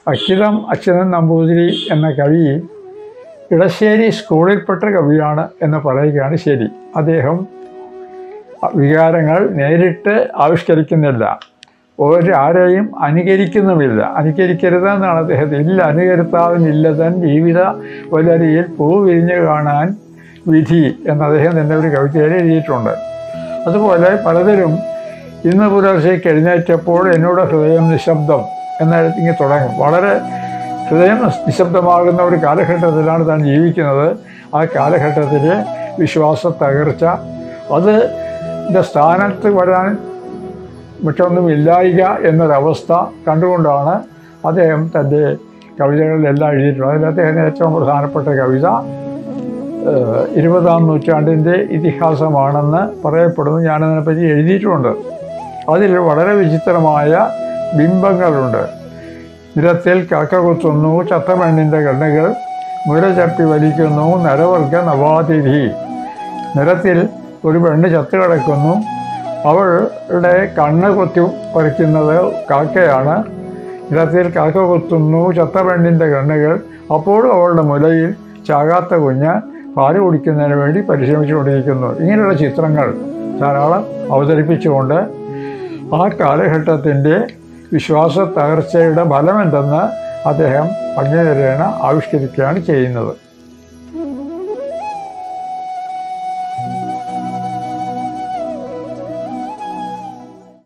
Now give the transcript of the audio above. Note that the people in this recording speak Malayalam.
അച്യുതൻ നമ്പൂതിരി എന്ന കവി ഇടശ്ശേരി സ്കൂളിൽപ്പെട്ട കവിയാണ് എന്ന് പറയുകയാണ് ശരി. അദ്ദേഹം വികാരങ്ങൾ നേരിട്ട് ആവിഷ്കരിക്കുന്നില്ല, ഒരാരെയും അനുകരിക്കുന്നുമില്ല. അനുകരിക്കരുതെന്നാണ് അദ്ദേഹത്തെ. ഇല്ല അനുകരുത്താവിനില്ല തൻ ജീവിത വലരിയിൽ പൂ വിരിഞ്ഞ് കാണാൻ വിധി എന്ന് അദ്ദേഹം തന്നെ ഒരു കവിതയിൽ എഴുതിയിട്ടുണ്ട്. അതുപോലെ പലതരം ഇന്ന് പുലർച്ചയ്ക്ക് എഴുന്നേറ്റപ്പോൾ എന്നോട് ഹൃദയം നിശബ്ദം എന്നിങ്ങനെ തുടങ്ങും. വളരെ ഹൃദയം നിശബ്ദമാകുന്ന ഒരു കാലഘട്ടത്തിലാണ് താൻ ജീവിക്കുന്നത്. ആ കാലഘട്ടത്തിലെ വിശ്വാസ തകർച്ച, അതിൻ്റെ സ്ഥാനത്ത് വരാൻ മറ്റൊന്നുമില്ലായിക എന്നൊരവസ്ഥ കണ്ടുകൊണ്ടാണ് അദ്ദേഹം തൻ്റെ കവിതകളിലെല്ലാം എഴുതിയിട്ടുള്ളത്. അതിൽ അദ്ദേഹത്തിൻ്റെ ഏറ്റവും പ്രധാനപ്പെട്ട കവിത 20-ാം നൂറ്റാണ്ടിൻ്റെ ഇതിഹാസമാണെന്ന് പറയപ്പെടുന്നു. ഞാനതിനെപ്പറ്റി എഴുതിയിട്ടുമുണ്ട്. അതിൽ വളരെ വിചിത്രമായ ബിംബങ്ങളുണ്ട്. നിരത്തിൽ കാക്ക കുത്തുന്നു ചത്തമണ്ണിൻ്റെ കണ്ണുകൾ, മുര ചപ്പി വലിക്കുന്നു നരവർഗ നവാതിഥി. നിരത്തിൽ ഒരു പെണ്ണ് ചത്തു കിടക്കുന്നു, അവളുടെ കണ്ണ് കൊത്തി പറിക്കുന്നത് കാക്കയാണ്. നിരത്തിൽ കാക്ക കുത്തുന്നു ചത്തപെണ്ണിൻ്റെ കണ്ണുകൾ, അപ്പോഴും അവളുടെ മുലയിൽ ചാകാത്ത കുഞ്ഞ് പാല് കുടിക്കുന്നതിന് വേണ്ടി പരിശ്രമിച്ചുകൊണ്ടിരിക്കുന്നു. ഇങ്ങനെയുള്ള ചിത്രങ്ങൾ ധാരാളം അവതരിപ്പിച്ചുകൊണ്ട് ആ കാലഘട്ടത്തിൻ്റെ വിശ്വാസ തകർച്ചയുടെ ഫലമെന്തെന്ന് അദ്ദേഹം ഭംഗിതരേണ ആവിഷ്കരിക്കുകയാണ് ചെയ്യുന്നത്.